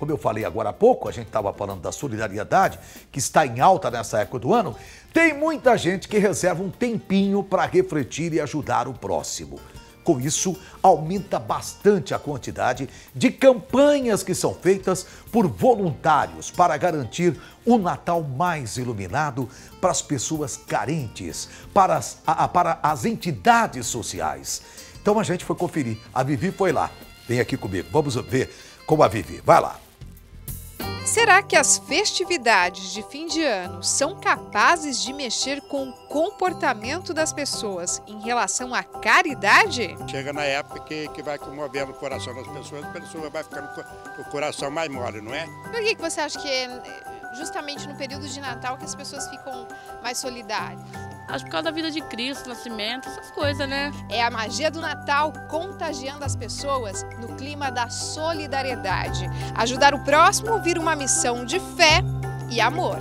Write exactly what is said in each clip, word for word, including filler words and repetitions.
como eu falei agora há pouco, a gente estava falando da solidariedade, que está em alta nessa época do ano, tem muita gente que reserva um tempinho para refletir e ajudar o próximo. Com isso, aumenta bastante a quantidade de campanhas que são feitas por voluntários para garantir um Natal mais iluminado para as pessoas carentes, para as, a, para as entidades sociais. Então a gente foi conferir, a Vivi foi lá. Vem aqui comigo, vamos ver como a Vivi. Vai lá. Será que as festividades de fim de ano são capazes de mexer com o comportamento das pessoas em relação à caridade? Chega na época que, que vai comovendo o coração das pessoas, a pessoa vai ficando com o coração mais mole, não é? Por que, que você acha que é justamente no período de Natal que as pessoas ficam mais solidárias? Acho por causa da vida de Cristo, nascimento, essas coisas, né? É a magia do Natal contagiando as pessoas no clima da solidariedade. Ajudar o próximo vira uma missão de fé e amor.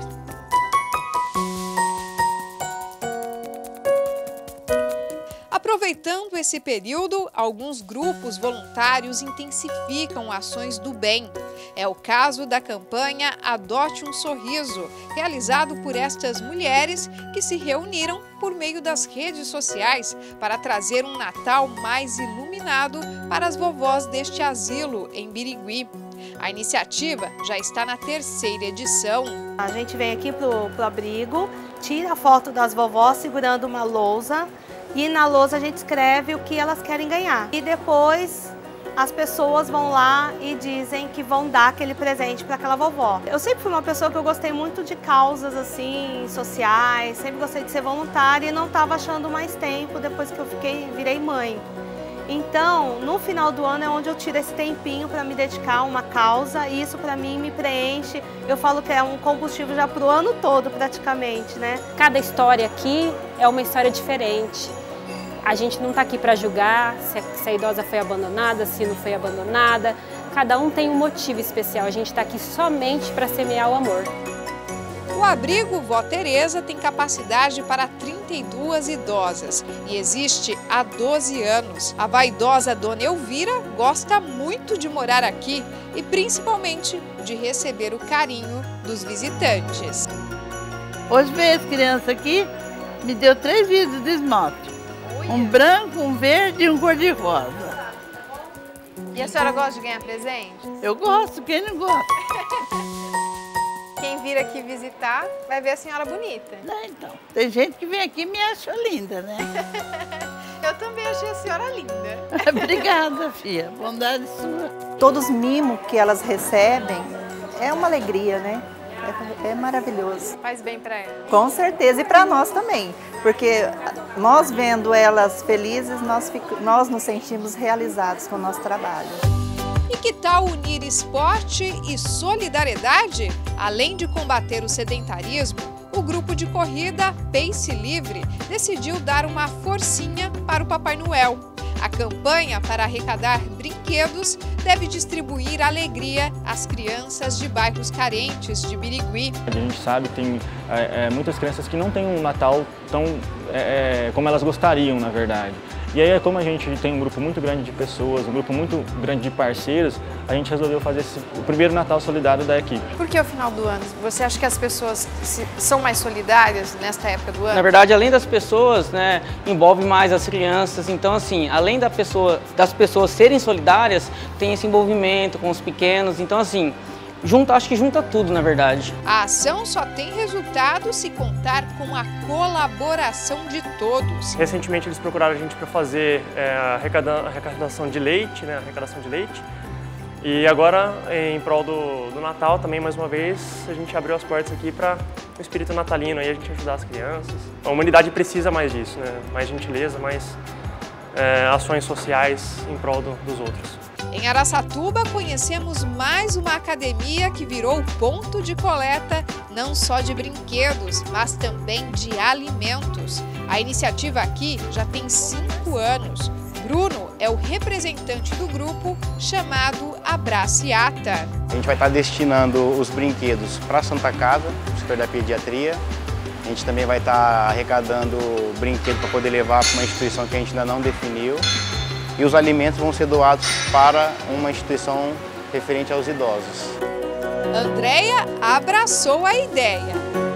Aproveitando esse período, alguns grupos voluntários intensificam ações do bem. É o caso da campanha Adote um Sorriso, realizado por estas mulheres que se reuniram por meio das redes sociais para trazer um Natal mais iluminado para as vovós deste asilo em Birigui. A iniciativa já está na terceira edição. A gente vem aqui pro, pro abrigo, tira a foto das vovós segurando uma lousa e na lousa a gente escreve o que elas querem ganhar. E depois as pessoas vão lá e dizem que vão dar aquele presente para aquela vovó. Eu sempre fui uma pessoa que eu gostei muito de causas assim, sociais, sempre gostei de ser voluntária e não estava achando mais tempo depois que eu fiquei, virei mãe. Então, no final do ano é onde eu tiro esse tempinho para me dedicar a uma causa e isso para mim me preenche. Eu falo que é um combustível já para o ano todo praticamente, né? Cada história aqui é uma história diferente. A gente não está aqui para julgar se a, se a idosa foi abandonada, se não foi abandonada. Cada um tem um motivo especial. A gente está aqui somente para semear o amor. O abrigo Vó Teresa tem capacidade para trinta e duas idosas e existe há doze anos. A vaidosa Dona Elvira gosta muito de morar aqui e principalmente de receber o carinho dos visitantes. Hoje veio as crianças aqui, me deu três vidros de esmalte. Um branco, um verde e um cor-de-rosa. E a senhora gosta de ganhar presente? Eu gosto, quem não gosta? Quem vir aqui visitar vai ver a senhora bonita. Não, então, tem gente que vem aqui e me acha linda, né? Eu também achei a senhora linda. Obrigada, filha. Bondade sua. Todos os mimos que elas recebem é uma alegria, né? É, é maravilhoso. Faz bem para elas. Com certeza, e para nós também. Porque nós vendo elas felizes, nós, fico, nós nos sentimos realizados com o nosso trabalho. E que tal unir esporte e solidariedade? Além de combater o sedentarismo, o grupo de corrida Pace Livre decidiu dar uma forcinha para o Papai Noel. A campanha para arrecadar brinquedos deve distribuir alegria às crianças de bairros carentes de Birigui. A gente sabe que tem é, muitas crianças que não têm um Natal tão é, como elas gostariam, na verdade. E aí, como a gente tem um grupo muito grande de pessoas, um grupo muito grande de parceiros, a gente resolveu fazer esse, o primeiro Natal solidário da equipe. Por que o final do ano? Você acha que as pessoas se, são mais solidárias nesta época do ano? Na verdade, além das pessoas, né, envolve mais as crianças. Então, assim, além da pessoa, das pessoas serem solidárias, tem esse envolvimento com os pequenos. Então, assim, junta, acho que junta tudo, na verdade. A ação só tem resultado se contar com a colaboração de todos. Recentemente eles procuraram a gente para fazer é, a arrecadação de leite, né, a arrecadação de leite. E agora, em prol do, do Natal, também, mais uma vez, a gente abriu as portas aqui para o espírito natalino, aí a gente ajudar as crianças. A humanidade precisa mais disso, né? Mais gentileza, mais é, ações sociais em prol do, dos outros. Em Araçatuba, conhecemos mais uma academia que virou ponto de coleta não só de brinquedos, mas também de alimentos. A iniciativa aqui já tem cinco anos. Bruno é o representante do grupo chamado Abraciata. A gente vai estar destinando os brinquedos para a Santa Casa, o setor da pediatria. A gente também vai estar arrecadando brinquedo para poder levar para uma instituição que a gente ainda não definiu. E os alimentos vão ser doados para uma instituição referente aos idosos. Andréia abraçou a ideia.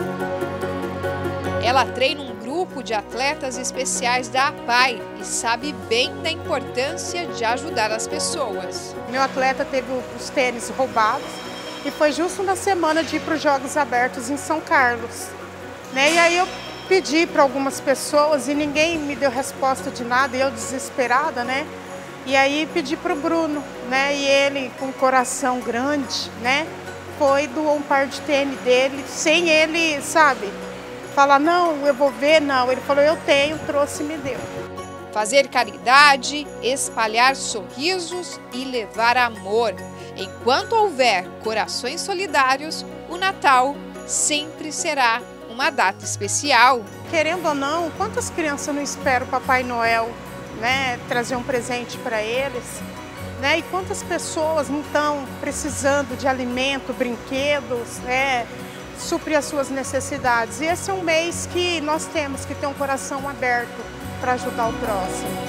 Ela treina um grupo de atletas especiais da APAI e sabe bem da importância de ajudar as pessoas. Meu atleta teve os tênis roubados e foi justo na semana de ir para os Jogos Abertos em São Carlos. Né? E aí eu pedi para algumas pessoas e ninguém me deu resposta de nada, e eu desesperada, né? E aí pedi para o Bruno, né? E ele, com um coração grande, né? Foi, doou um par de tênis dele, sem ele, sabe, falar, não, eu vou ver, não. Ele falou, eu tenho, trouxe e me deu. Fazer caridade, espalhar sorrisos e levar amor. Enquanto houver corações solidários, o Natal sempre será uma data especial. Querendo ou não, quantas crianças não esperam o Papai Noel, né, trazer um presente para eles? Né? E quantas pessoas não estão precisando de alimento, brinquedos, né, suprir as suas necessidades? E esse é um mês que nós temos que ter um coração aberto para ajudar o próximo.